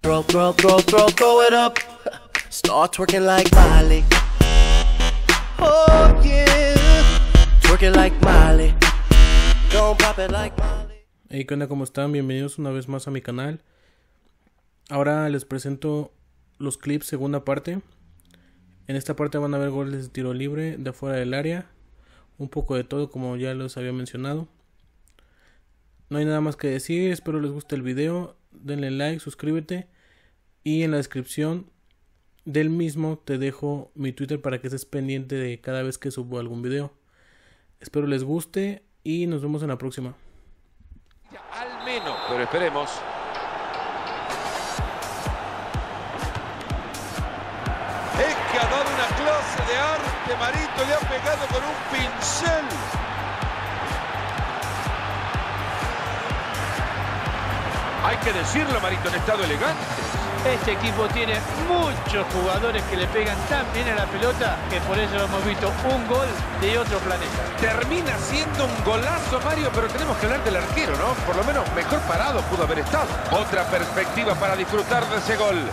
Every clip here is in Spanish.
Throw it up. Start twerking like Miley. Oh yeah. Twerking like Miley. Don't pop it like Miley. Hey, ¿qué onda? ¿Cómo están? Bienvenidos una vez más a mi canal. Ahora les presento los clips segunda parte. En esta parte van a ver goles de tiro libre de fuera del área. Un poco de todo, como ya les había mencionado. No hay nada más que decir. Espero les guste el video. Denle like, suscríbete. Y en la descripción del mismo te dejo mi Twitter para que estés pendiente de cada vez que subo algún video. Espero les guste y nos vemos en la próxima. Al menos, pero esperemos. Es que ha dado una clase de arte, Marito, le ha pegado con un pincel. Hay que decirlo, Marito, en estado elegante. Este equipo tiene muchos jugadores que le pegan tan bien a la pelota que por eso hemos visto un gol de otro planeta. Termina siendo un golazo, Mario, pero tenemos que hablar del arquero, ¿no? Por lo menos mejor parado pudo haber estado. Otra perspectiva para disfrutar de ese gol.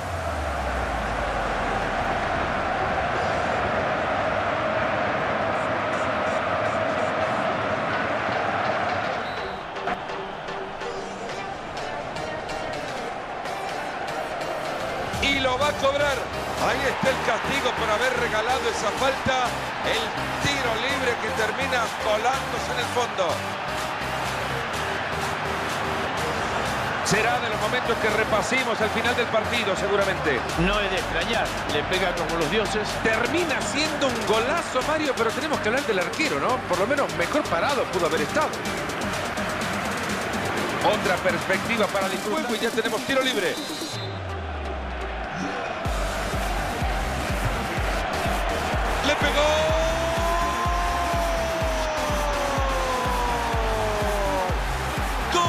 Y lo va a cobrar. Ahí está el castigo por haber regalado esa falta. El tiro libre que termina colándose en el fondo. Será de los momentos que repasemos al final del partido, seguramente. No es de extrañar, le pega como los dioses. Termina siendo un golazo, Mario, pero tenemos que hablar del arquero, ¿no? Por lo menos mejor parado pudo haber estado. Otra perspectiva para el juego y ya tenemos tiro libre. ¡Le pegó! ¡Gol!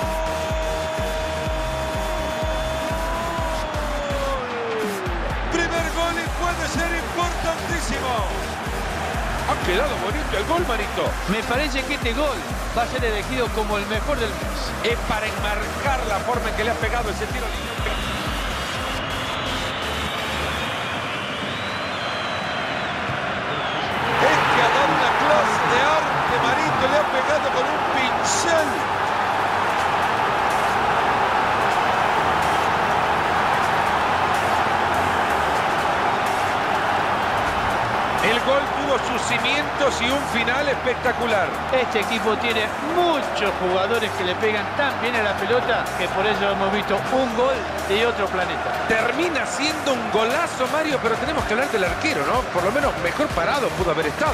Primer gol y puede ser importantísimo. Ha quedado bonito el gol, Marito. Me parece que este gol va a ser elegido como el mejor del mes. Es para enmarcar la forma en que le ha pegado ese tiro libre. De arte, Marito, le ha pegado con un pincel. El gol tuvo sus cimientos y un final espectacular. Este equipo tiene muchos jugadores que le pegan tan bien a la pelota que por eso hemos visto un gol de otro planeta. Termina siendo un golazo, Mario, pero tenemos que hablar del arquero, ¿no? Por lo menos mejor parado pudo haber estado.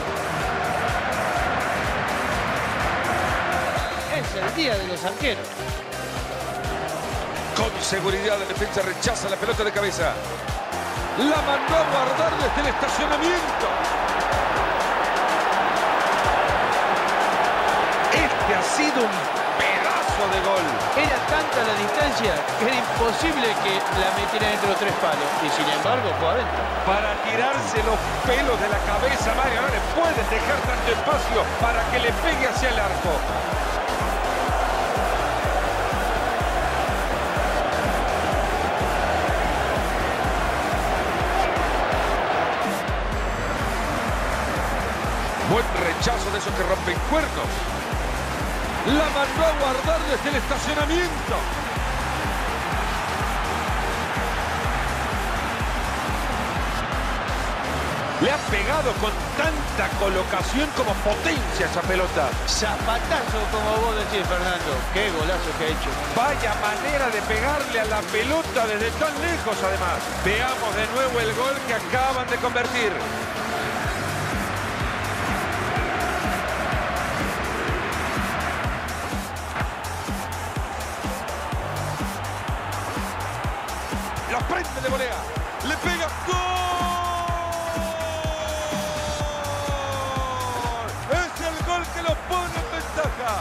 Es el día de los arqueros. Con seguridad la defensa rechaza la pelota de cabeza. La mandó a guardar desde el estacionamiento. Este ha sido un pedazo de gol. Era tanta la distancia que era imposible que la metiera dentro de 3 palos. Y sin embargo fue adentro. Para tirarse los pelos de la cabeza, Mario, no le puedes dejar tanto espacio para que le pegue hacia el arco. Buen rechazo de esos que rompen cuernos. La mandó a guardar desde el estacionamiento. Le ha pegado con tanta colocación como potencia esa pelota. Zapatazo, como vos decís, Fernando. Qué golazo que ha hecho. Vaya manera de pegarle a la pelota desde tan lejos, además. Veamos de nuevo el gol que acaban de convertir. La prende de volea. Le pega. ¡Gol! Es el gol que lo pone en ventaja.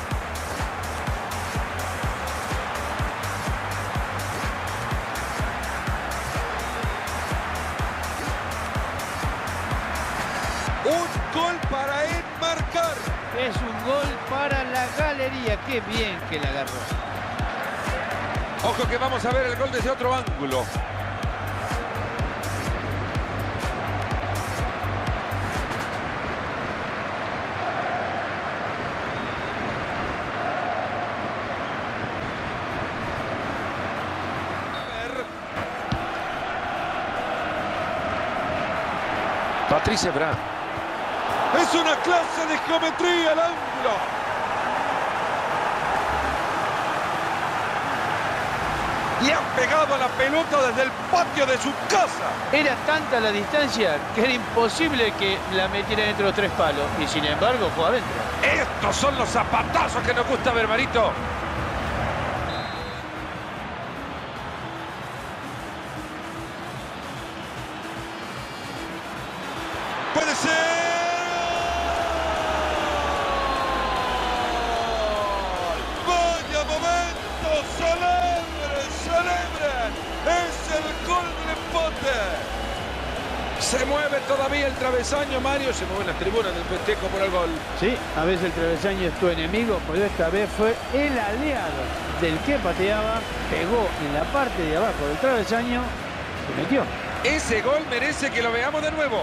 Un gol para enmarcar. Es un gol para la galería. Qué bien que la agarró. Ojo que vamos a ver el gol desde otro ángulo. Patrice Evra. Es una clase de geometría al ángulo. Y ha pegado a la pelota desde el patio de su casa. Era tanta la distancia que era imposible que la metiera entre los 3 palos. Y sin embargo fue adentro. Estos son los zapatazos que nos gusta ver, Marito. Puede ser. Vaya momento, celebren, celebren. Es el gol del empate. Se mueve todavía el travesaño, Mario. Se mueven las tribunas del festejo por el gol. Sí, a veces el travesaño es tu enemigo, pero esta vez fue el aliado del que pateaba, pegó en la parte de abajo del travesaño y metió. Ese gol merece que lo veamos de nuevo.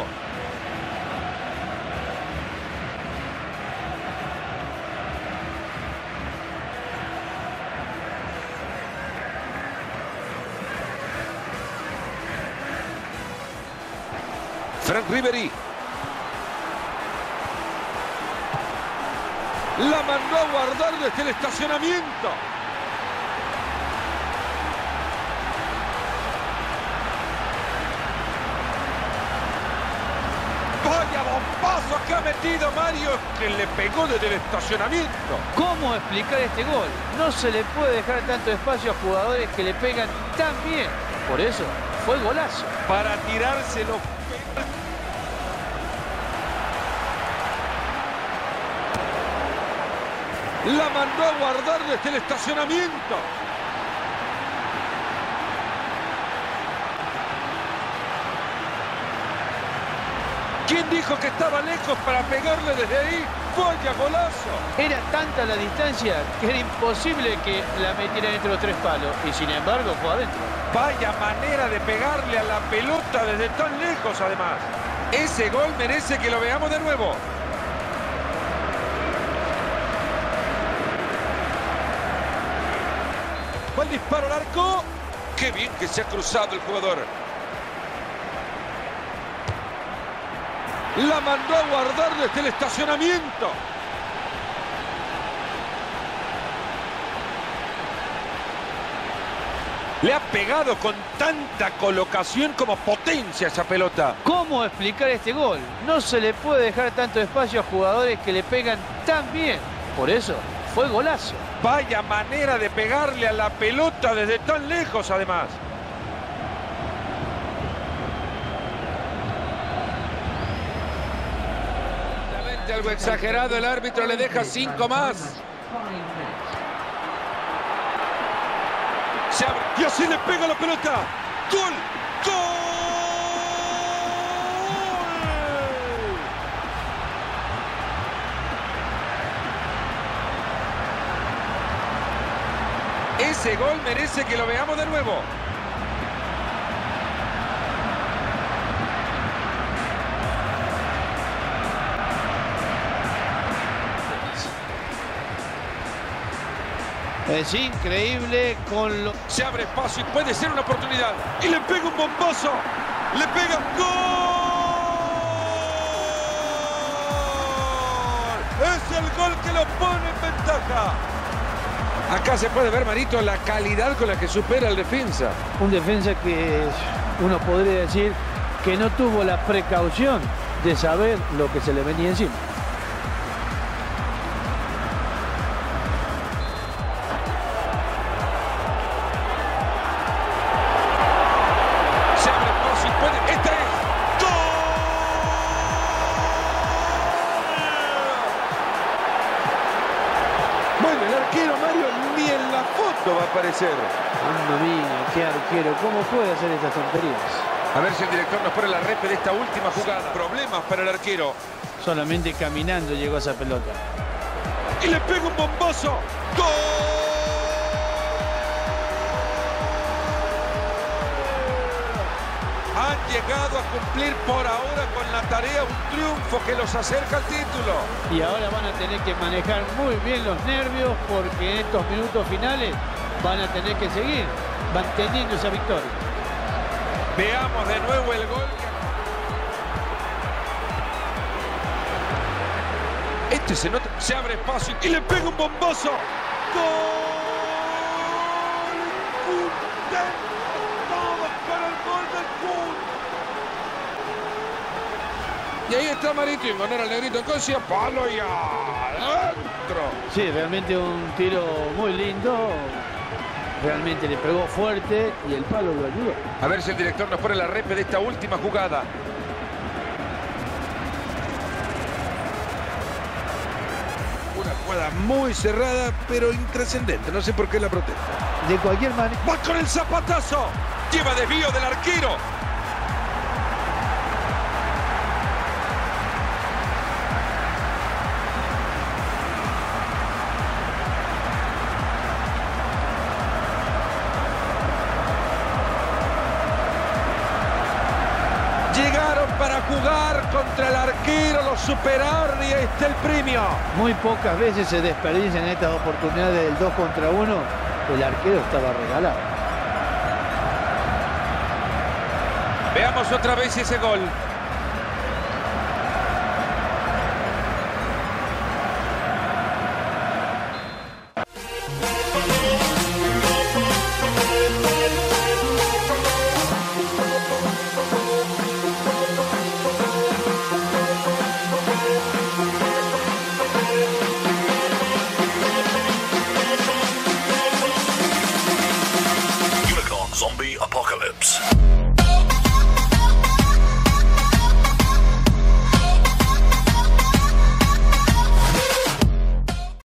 Franck Ribéry. La mandó a guardar desde el estacionamiento. Vaya bombazo que ha metido Mario, que le pegó desde el estacionamiento. ¿Cómo explicar este gol? No se le puede dejar tanto espacio a jugadores que le pegan tan bien. Por eso fue golazo. Para tirárselo. La mandó a guardar desde el estacionamiento. ¿Quién dijo que estaba lejos para pegarle desde ahí? ¡Vaya golazo! Era tanta la distancia que era imposible que la metiera entre los 3 palos. Y sin embargo fue adentro. Vaya manera de pegarle a la pelota desde tan lejos, además. Ese gol merece que lo veamos de nuevo. Va el disparo al arco. ¡Qué bien que se ha cruzado el jugador! La mandó a guardar desde el estacionamiento. Le ha pegado con tanta colocación como potencia esa pelota. ¿Cómo explicar este gol? No se le puede dejar tanto espacio a jugadores que le pegan tan bien. Por eso fue golazo. Vaya manera de pegarle a la pelota desde tan lejos, además. Algo exagerado, el árbitro le deja 5 más. Se abre y así le pega la pelota. ¡Gol! ¡Gol! Ese gol merece que lo veamos de nuevo. Es increíble con lo... Se abre espacio y puede ser una oportunidad. Y le pega un bombazo. Le pega un gol. Es el gol que lo pone en ventaja. Acá se puede ver, Marito, la calidad con la que supera el defensa. Un defensa que uno podría decir que no tuvo la precaución de saber lo que se le venía encima. Va a aparecer. Mamma mía, qué arquero. ¿Cómo puede hacer estas tonterías? A ver si el director nos pone la repe de esta última jugada. Problemas para el arquero. Solamente caminando llegó a esa pelota. Y le pega un bombazo. ¡Gol! han llegado a cumplir por ahora con la tarea un triunfo que los acerca al título. Y ahora van a tener que manejar muy bien los nervios porque en estos minutos finales van a tener que seguir manteniendo esa victoria. Veamos de nuevo el gol. Este se nota, se abre espacio y le pega un bombazo. ¡Gol! Todos para el gol del Kun. Y ahí está Marito, en honor al negrito Cosia, palo y adentro. Sí, realmente un tiro muy lindo. Realmente le pegó fuerte y el palo lo ayudó. A ver si el director nos pone la repe de esta última jugada. Una jugada muy cerrada, pero intrascendente. No sé por qué la protesta. De cualquier manera. ¡Va con el zapatazo! Lleva desvío del arquero. Llegaron para jugar contra el arquero, lo superaron y ahí está el premio. Muy pocas veces se desperdician estas oportunidades del 2 contra 1. El arquero estaba regalado. Veamos otra vez ese gol. Zombie Apocalypse.